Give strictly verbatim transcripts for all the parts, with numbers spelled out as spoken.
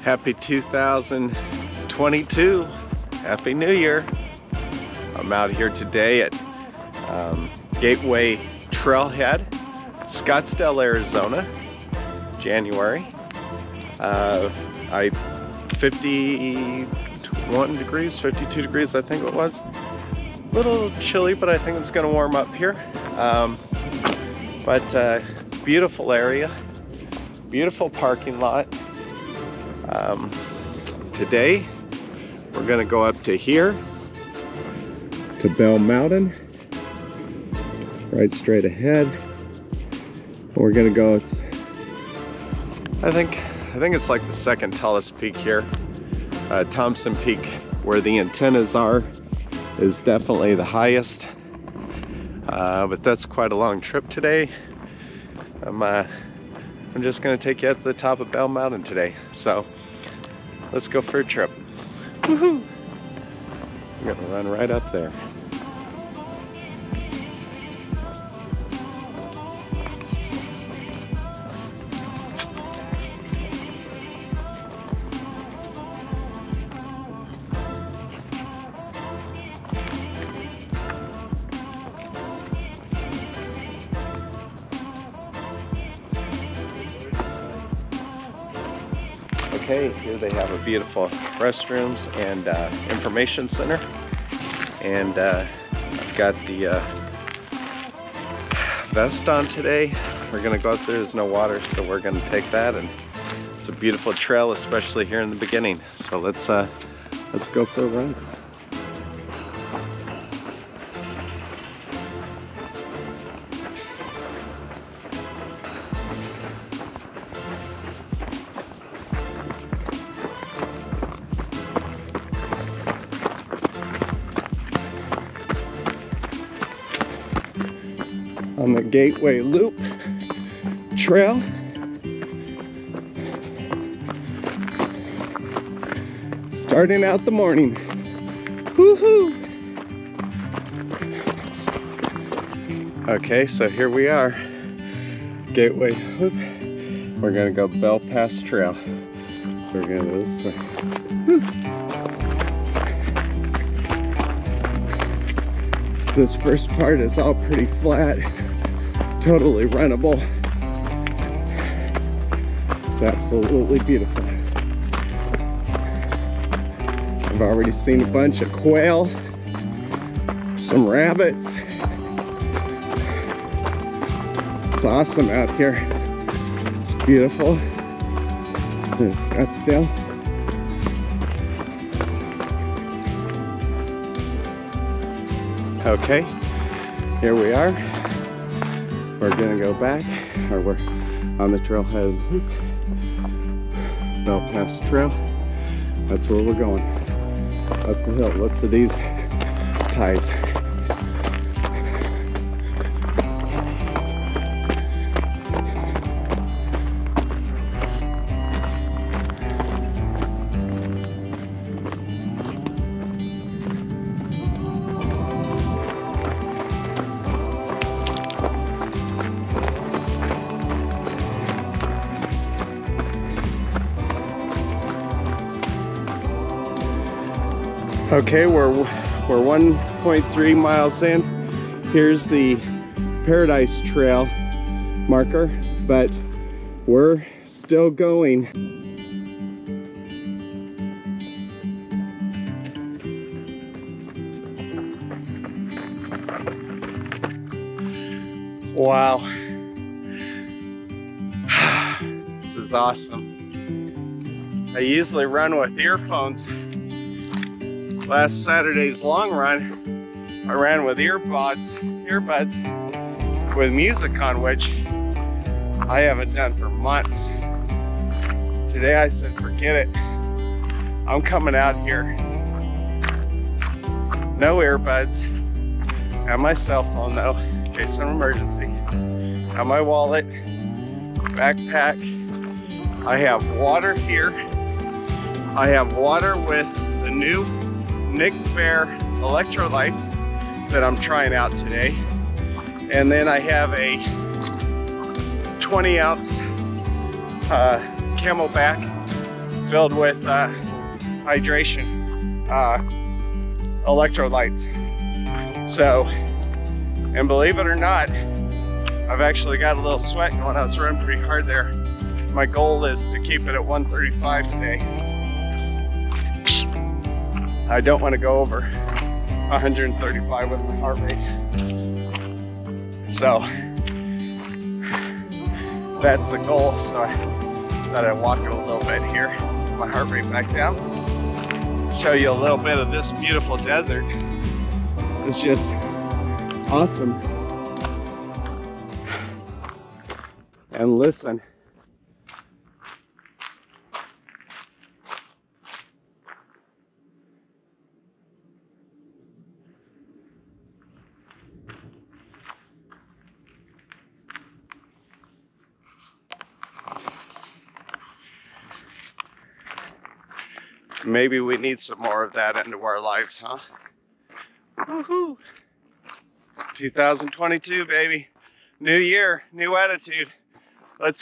Happy two thousand twenty-two. Happy New Year. I'm out here today at um, Gateway Trailhead, Scottsdale, Arizona, January. Uh, I fifty-one degrees, fifty-two degrees, I think it was. A little chilly, but I think it's gonna warm up here. Um, but uh, beautiful area, beautiful parking lot. Um, today, we're gonna go up to here, to Bell Mountain, right straight ahead. We're gonna go, it's, I think, I think it's like the second tallest peak here. Uh, Thompson Peak, where the antennas are, is definitely the highest. Uh, but that's quite a long trip today. I'm, uh, I'm just gonna take you up to the top of Bell Mountain today. So let's go for a trip. Woohoo! I'm gonna run right up there. Okay, here they have a beautiful restrooms and uh, information center, and uh, I've got the uh, vest on today. We're gonna go out there. There's no water, so we're gonna take that, and it's a beautiful trail, especially here in the beginning. So let's uh, let's go for a run. On the Gateway Loop Trail. Starting out the morning. Woohoo! Okay, so here we are. Gateway Loop. We're gonna go Bell Pass Trail. So we're gonna go this way. Woo. This first part is all pretty flat. Totally runnable. It's absolutely beautiful. I've already seen a bunch of quail, some rabbits. It's awesome out here. It's beautiful. There's Scottsdale. Okay, here we are. We're gonna go back, or we're on the trailhead loop. Bell Pass Trail. That's where we're going. Up the hill. Look for these ties. Okay, we're we're one point three miles in. Here's the Paradise Trail marker, but we're still going. Wow. This is awesome. I usually run with earphones. Last Saturday's long run, I ran with earbuds, earbuds with music on, which I haven't done for months. Today I said, forget it. I'm coming out here. No earbuds. Have my cell phone though, in case of an emergency. Have my wallet, backpack. I have water here. I have water with the new Nick Bear electrolytes that I'm trying out today. And then I have a twenty ounce uh, Camelback filled with uh, hydration, uh, electrolytes. So, and believe it or not, I've actually got a little sweat going. I was running pretty hard there. My goal is to keep it at one thirty-five today. I don't want to go over one thirty-five with my heart rate. So that's the goal. So I thought I'd walk a little bit here, get my heart rate back down, show you a little bit of this beautiful desert. It's just awesome. And listen. Maybe we need some more of that into our lives, huh? Woohoo! two thousand twenty-two, baby. New year, new attitude. Let's...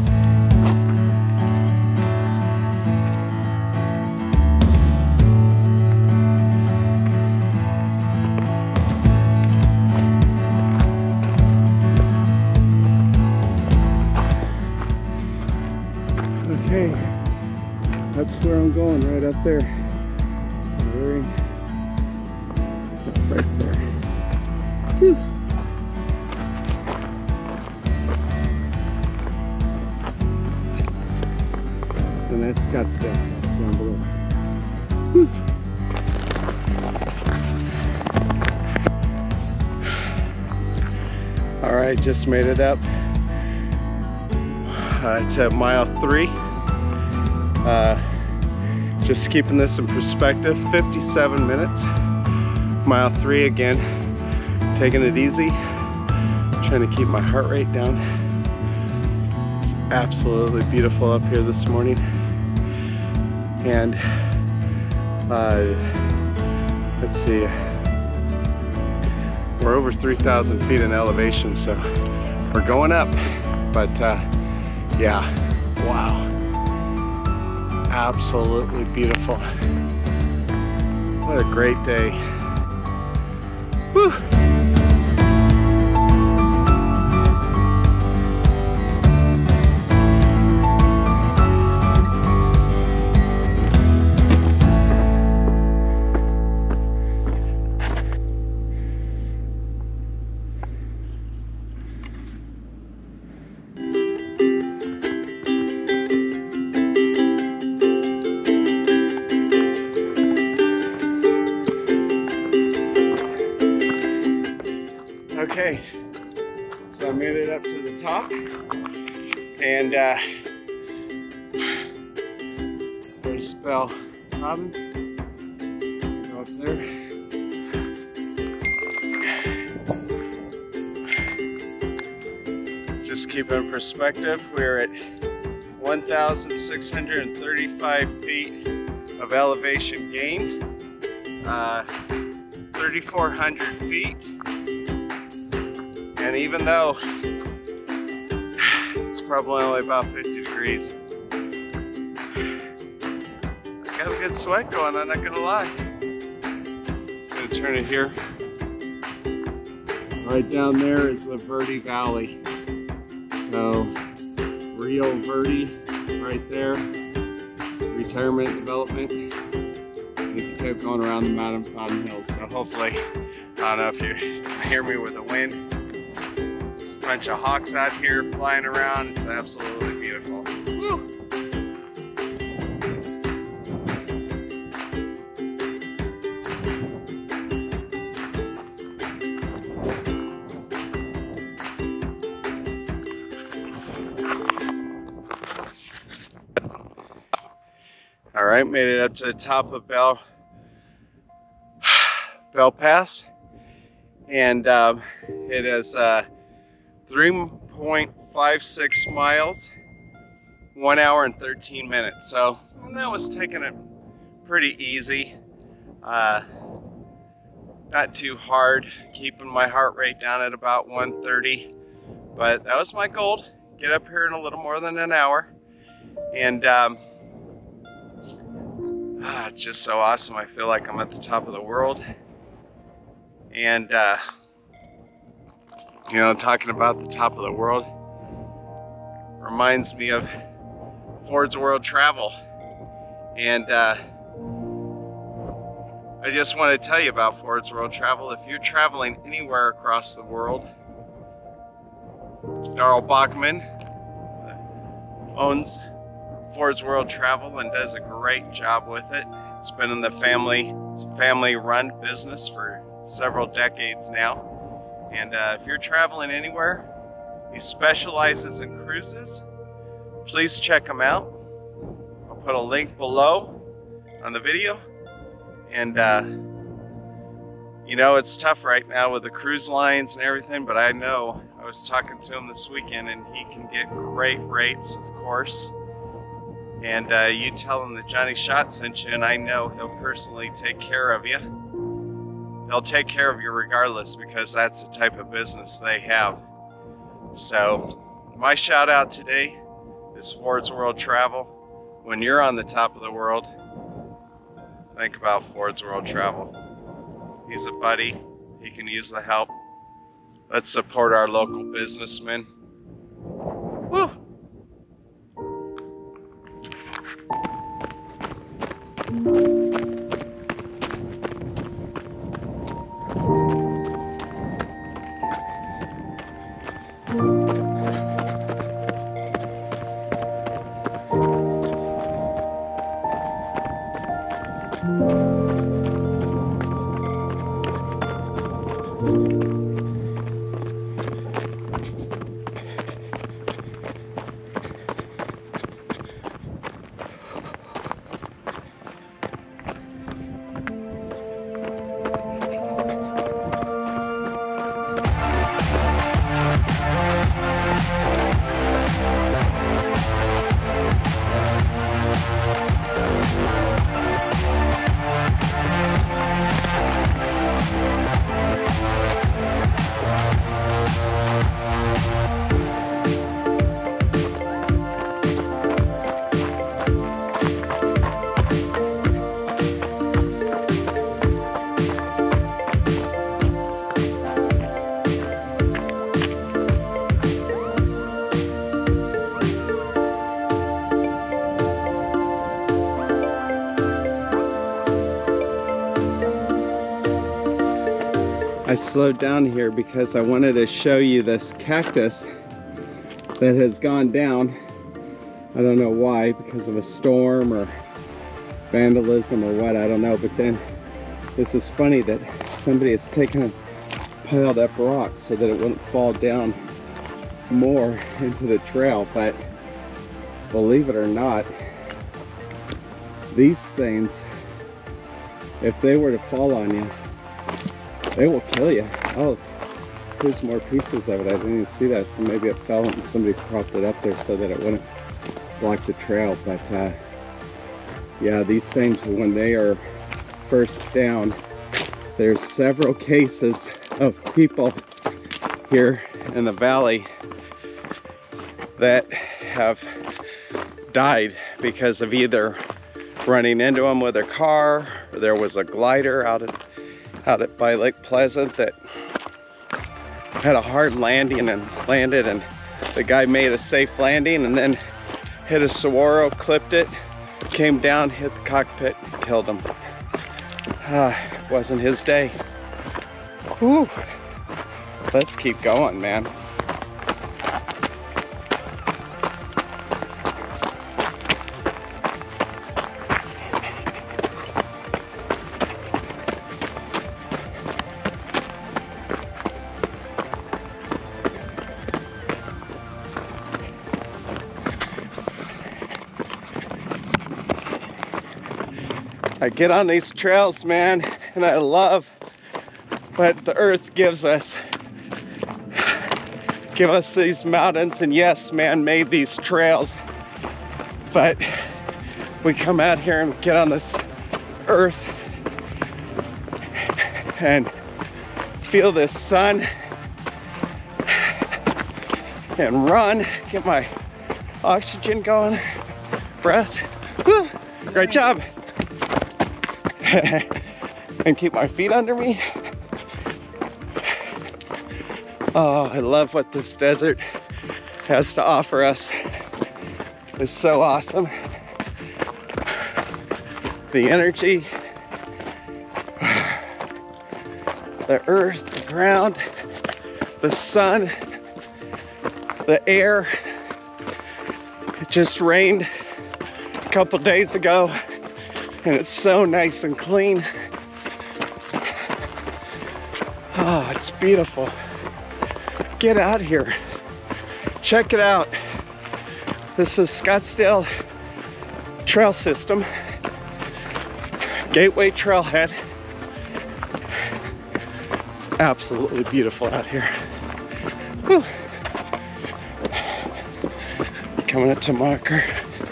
Okay, that's where I'm going, right up there. Very, right there. Whew. And that's Scottsdale down below. Whew. All right, just made it up. Uh, it's at mile three. Uh, just keeping this in perspective, fifty-seven minutes. Mile three again, taking it easy, trying to keep my heart rate down. It's absolutely beautiful up here this morning. And uh, let's see, we're over three thousand feet in elevation, so we're going up. But uh, yeah, wow. Absolutely beautiful. What a great day. Whew. Okay, so I made it up to the top, and uh, there's Bell Robin. Go up there. Just keep in perspective, we're at one thousand six hundred thirty-five feet of elevation gain, uh, thirty-four hundred feet. And even though it's probably only about fifty degrees, I got a good sweat going, I'm not gonna lie. I'm gonna turn it here. Right down there is the Verde Valley. So Rio Verde right there, retirement development. And you can keep going around the mountain fountain hills. So hopefully, I don't know if you hear me with the wind. Bunch of hawks out here flying around. It's absolutely beautiful. Woo! All right, made it up to the top of Bell Bell Pass, and um, it is uh, three point five six miles, one hour and thirteen minutes. So and that was taking it pretty easy, uh, not too hard, keeping my heart rate down at about one thirty. But that was my goal, get up here in a little more than an hour. And um, Ah, it's just so awesome. I feel like I'm at the top of the world. And, uh, you know, talking about the top of the world reminds me of Ford's World Travel. And uh, I just want to tell you about Ford's World Travel. If you're traveling anywhere across the world, Darrell Bachman owns Ford's World Travel and does a great job with it. It's been in the family, it's a family-run business for several decades now. And uh, if you're traveling anywhere, he specializes in cruises. Please check him out. I'll put a link below on the video. And uh, you know, it's tough right now with the cruise lines and everything, but I know, I was talking to him this weekend and he can get great rates, of course. And uh, you tell him that Johnny Schott sent you, and I know he'll personally take care of you. He'll take care of you regardless, because that's the type of business they have. So my shout out today is Ford's World Travel. When you're on the top of the world, think about Ford's World Travel. He's a buddy. He can use the help. Let's support our local businessmen. Woo! I slowed down here because I wanted to show you this cactus that has gone down. I don't know why, because of a storm or vandalism or what, I don't know. But then this is funny that somebody has taken and piled up rocks so that it wouldn't fall down more into the trail. But believe it or not, these things, if they were to fall on you, they will kill you. Oh, there's more pieces of it. I didn't even see that, so maybe it fell and somebody propped it up there so that it wouldn't block the trail. But uh, yeah, these things, when they are first down, there's several cases of people here in the valley that have died because of either running into them with their car, or there was a glider out at out at by Lake Pleasant that had a hard landing and landed, and the guy made a safe landing and then hit a saguaro, clipped it, came down, hit the cockpit, and killed him. Ah, it wasn't his day. Whew. Let's keep going, man. I get on these trails, man, and I love what the earth gives us. Give us these mountains, and yes, man made these trails, but we come out here and get on this earth and feel this sun and run, get my oxygen going, breath. Woo, great job. and keep my feet under me. Oh, I love what this desert has to offer us. It's so awesome. The energy, the earth, the ground, the sun, the air. It just rained a couple days ago and it's so nice and clean. Oh, it's beautiful. Get out here. Check it out. This is Scottsdale Trail System. Gateway Trailhead. It's absolutely beautiful out here. Whew. Coming up to marker.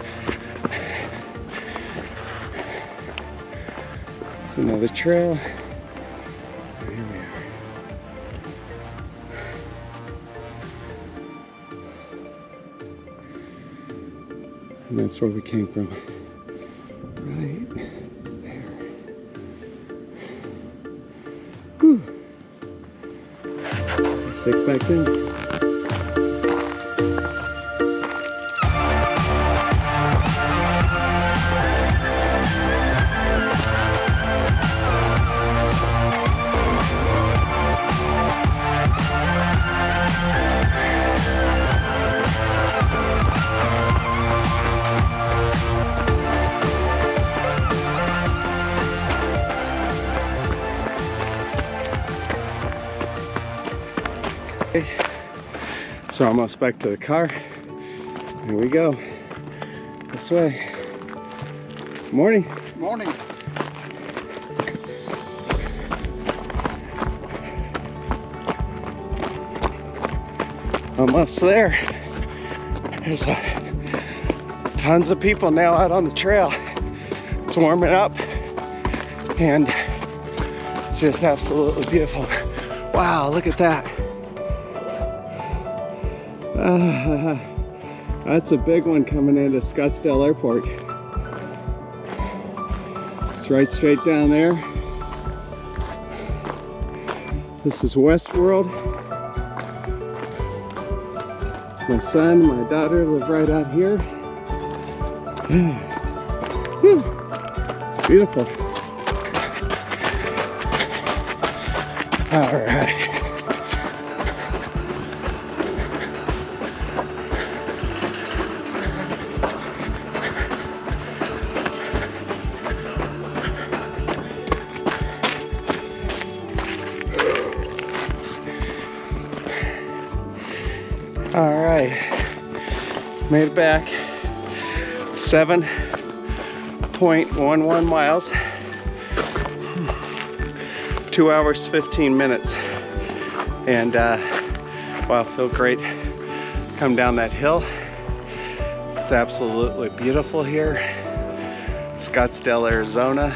It's another trail. Here we are. And that's where we came from. Right there. Whew. Let's take it back in. So almost back to the car. Here we go. This way. Morning. Morning. Almost there. There's uh, tons of people now out on the trail. It's warming up and it's just absolutely beautiful. Wow, look at that. Uh, that's a big one coming into Scottsdale Airport. It's right straight down there. This is Westworld. My son, my daughter live right out here. It's beautiful. All right. All right, made it back. seven point one one miles, two hours, fifteen minutes. And uh, wow, feel great. Come down that hill. It's absolutely beautiful here. Scottsdale, Arizona.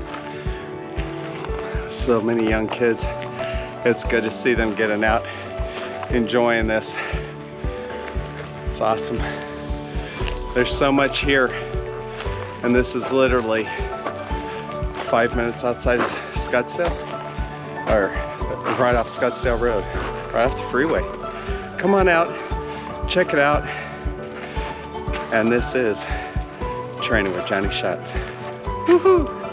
So many young kids. It's good to see them getting out, enjoying this. It's awesome. There's so much here, and this is literally five minutes outside of Scottsdale, or right off Scottsdale Road, right off the freeway. Come on out, check it out. And this is Training with Johnny Schott. Woohoo!